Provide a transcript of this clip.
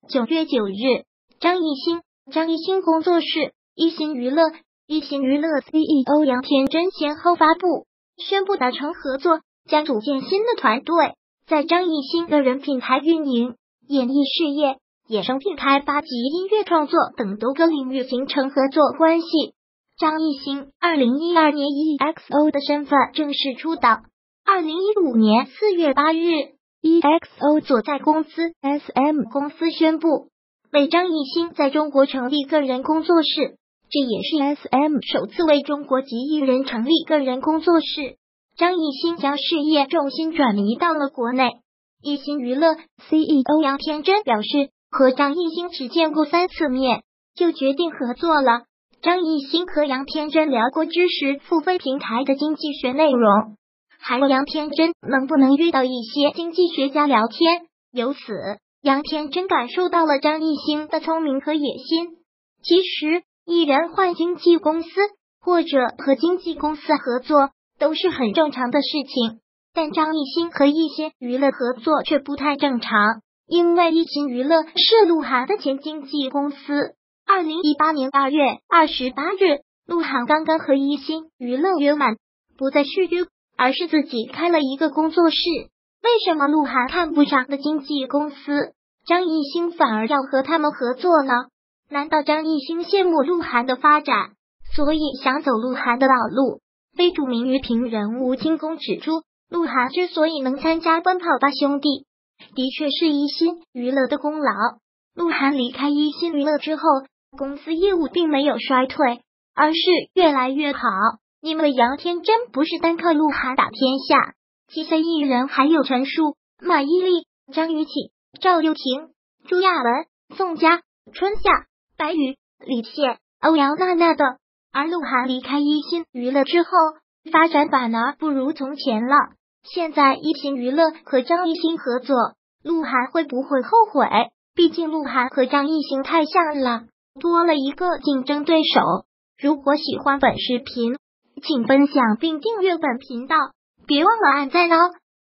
9月9日，张艺兴工作室、一星娱乐 CEO 杨天真先后发布宣布达成合作，将组建新的团队，在张艺兴个人品牌运营、演艺事业、衍生品开发及音乐创作等多个领域形成合作关系。张艺兴2012年以 EXO 的身份正式出道，2015年4月8日。EXO 所在公司 SM 公司宣布为张艺兴在中国成立个人工作室，这也是 SM 首次为中国籍艺人成立个人工作室。张艺兴将事业重心转移到了国内。一星娱乐 CEO 杨天真表示，和张艺兴只见过3次面，就决定合作了。张艺兴和杨天真聊过知识付费平台的经济学内容，还问杨天真能不能遇到一些经济学家聊天，由此杨天真感受到了张艺兴的聪明和野心。其实艺人换经纪公司或者和经纪公司合作都是很正常的事情，但张艺兴和一些娱乐合作却不太正常，因为一星娱乐是鹿晗的前经纪公司。2018年2月28日，鹿晗刚刚和一星娱乐约满，不再续约，而是自己开了一个工作室。为什么鹿晗看不上的经纪公司，张艺兴反而要和他们合作呢？难道张艺兴羡慕鹿晗的发展，所以想走鹿晗的道路？非著名娱评人吴金工指出，鹿晗之所以能参加奔跑吧兄弟，的确是一星娱乐的功劳。鹿晗离开一星娱乐之后，公司业务并没有衰退，而是越来越好。因为杨天真不是单靠鹿晗打天下，其他艺人还有陈数、马伊琍、张雨绮、赵又廷、朱亚文、宋佳、春夏、白宇、李现、欧阳娜娜等。而鹿晗离开一星娱乐之后，发展反而不如从前了。现在一星娱乐和张艺兴合作，鹿晗会不会后悔？毕竟鹿晗和张艺兴太像了，多了一个竞争对手。如果喜欢本视频，请分享并订阅本频道，别忘了按赞哦。